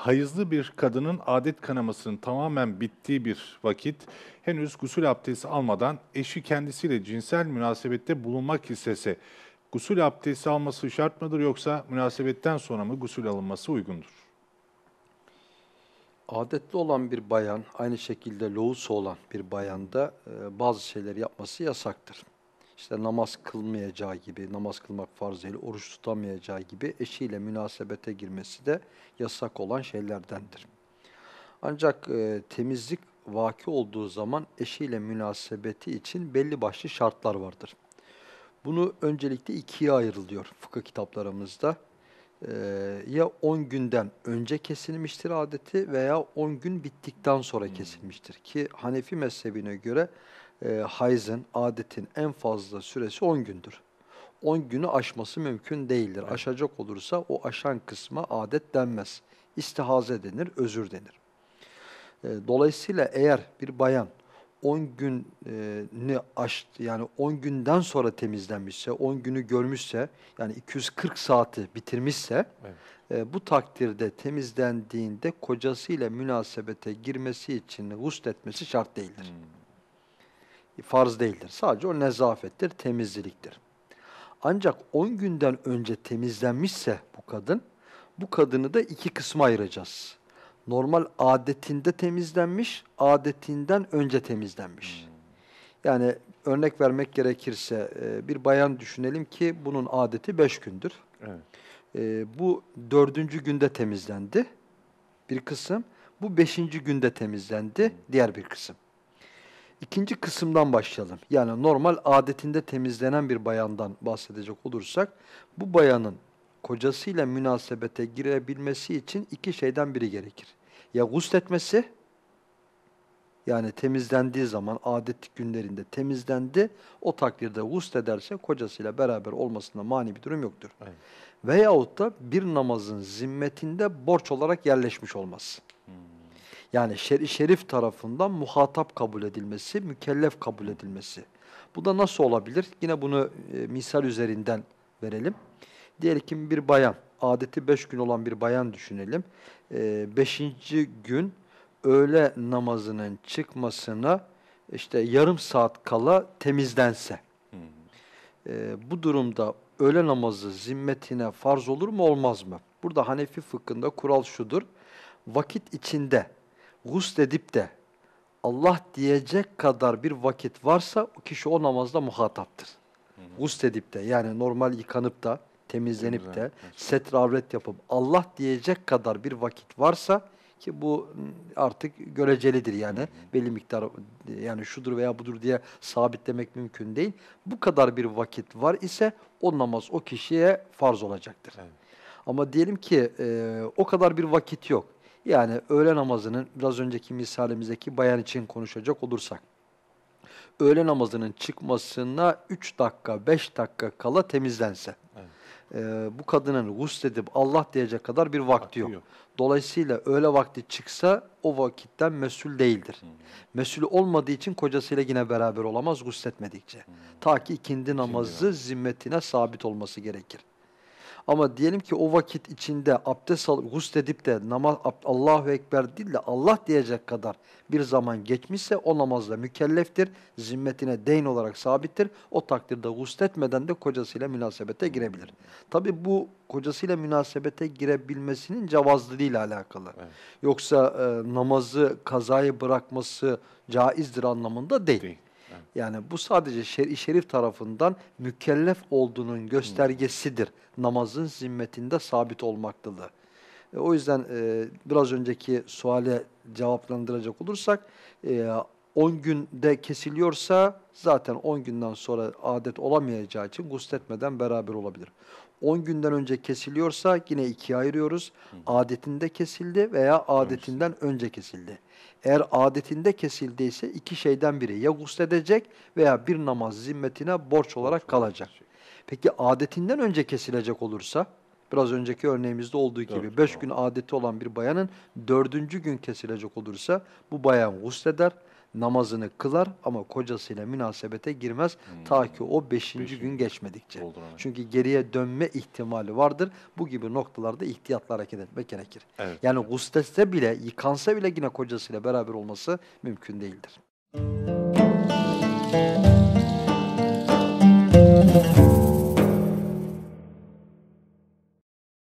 Hayızlı bir kadının adet kanamasının tamamen bittiği bir vakit henüz gusül abdesti almadan eşi kendisiyle cinsel münasebette bulunmak istese gusül abdesti alması şart mıdır yoksa münasebetten sonra mı gusül alınması uygundur? Adetli olan bir bayan, aynı şekilde lohusa olan bir bayanda bazı şeyleri yapması yasaktır. İşte namaz kılmayacağı gibi, namaz kılmak farz değil, oruç tutamayacağı gibi eşiyle münasebete girmesi de yasak olan şeylerdendir. Ancak temizlik vaki olduğu zaman eşiyle münasebeti için belli başlı şartlar vardır. Bunu öncelikle ikiye ayrılıyor fıkıh kitaplarımızda. Ya 10 günden önce kesilmiştir adeti veya 10 gün bittikten sonra kesilmiştir. Ki Hanefi mezhebine göre hayzın, adetin en fazla süresi 10 gündür. 10 günü aşması mümkün değildir. Evet. Aşacak olursa o aşan kısma adet denmez. İstihaze denir, özür denir. Dolayısıyla eğer bir bayan 10 günü aştı, yani 10 günden sonra temizlenmişse, 10 günü görmüşse, yani 240 saati bitirmişse, Evet. bu takdirde temizlendiğinde kocasıyla münasebete girmesi için gusletmesi şart değildir. Farz değildir. Sadece o nezafettir, temizliktir. Ancak 10 günden önce temizlenmişse bu kadın, bu kadını da iki kısma ayıracağız. Normal adetinde temizlenmiş, adetinden önce temizlenmiş. Yani örnek vermek gerekirse bir bayan düşünelim ki bunun adeti 5 gündür. Evet. Bu 4. günde temizlendi bir kısım, bu 5. günde temizlendi diğer bir kısım. İkinci kısımdan başlayalım. Yani normal adetinde temizlenen bir bayandan bahsedecek olursak, bu bayanın kocasıyla münasebete girebilmesi için iki şeyden biri gerekir. Ya gusletmesi, yani temizlendiği zaman adet günlerinde temizlendi, o takdirde guslederse kocasıyla beraber olmasında mani bir durum yoktur. Evet. Veyahut da bir namazın zimmetinde borç olarak yerleşmiş olması. Yani şer-i şerif tarafından muhatap kabul edilmesi, mükellef kabul edilmesi. Bu da nasıl olabilir? Yine bunu misal üzerinden verelim. Diyelim ki bir bayan, adeti 5 gün olan bir bayan düşünelim. 5. gün öğle namazının çıkmasına işte yarım saat kala temizlense. Bu durumda öğle namazı zimmetine farz olur mu olmaz mı? Burada Hanefi fıkhında kural şudur. Vakit içinde gusledip de Allah diyecek kadar bir vakit varsa o kişi o namazda muhataptır. Gusledip de, yani normal yıkanıp da temizlenip de setre avret yapıp Allah diyecek kadar bir vakit varsa, ki bu artık görecelidir, yani belli miktar, yani şudur veya budur diye sabitlemek mümkün değil. Bu kadar bir vakit var ise o namaz o kişiye farz olacaktır. Evet. Ama diyelim ki o kadar bir vakit yok. Yani öğle namazının, biraz önceki misalimizdeki bayan için konuşacak olursak, öğle namazının çıkmasına 3 dakika, 5 dakika kala temizlense, Evet. bu kadının gusledip Allah diyecek kadar bir vakti yok. Yok. Dolayısıyla öğle vakti çıksa o vakitten mesul değildir. Mesul olmadığı için kocasıyla yine beraber olamaz gusletmedikçe. Ta ki ikindi namazı zimmetine sabit olması gerekir. Ama diyelim ki o vakit içinde abdest alıp gusledip de namaz Allahu Ekber değil de Allah diyecek kadar bir zaman geçmişse o namazla mükelleftir. Zimmetine değin olarak sabittir. O takdirde gusletmeden de kocasıyla münasebete girebilir. Tabi bu kocasıyla münasebete girebilmesinin cevazlılığıyla alakalı. Evet. Yoksa namazı kazayı bırakması caizdir anlamında değil. Değil. Evet. Yani bu sadece şer'i şerif tarafından mükellef olduğunun göstergesidir. Namazın zimmetinde sabit olmaklılığı. O yüzden biraz önceki suale cevaplandıracak olursak, 10 günde kesiliyorsa zaten 10 günden sonra adet olamayacağı için gusletmeden beraber olabilir. 10 günden önce kesiliyorsa yine ikiye ayırıyoruz. Adetinde kesildi veya adetinden önce kesildi. Eğer adetinde kesildiyse iki şeyden biri, ya gusledecek veya bir namaz zimmetine borç olarak kalacak. Peki adetinden önce kesilecek olursa, biraz önceki örneğimizde olduğu gibi 5 gün adeti olan bir bayanın 4. gün kesilecek olursa bu bayan gusleder, namazını kılar ama kocasıyla münasebete girmez ta ki o 5. gün geçmedikçe. Doldurana. Çünkü geriye dönme ihtimali vardır. Bu gibi noktalarda ihtiyatla hareket etmek gerekir. Evet. Yani gusletse bile, yıkansa bile yine kocasıyla beraber olması mümkün değildir.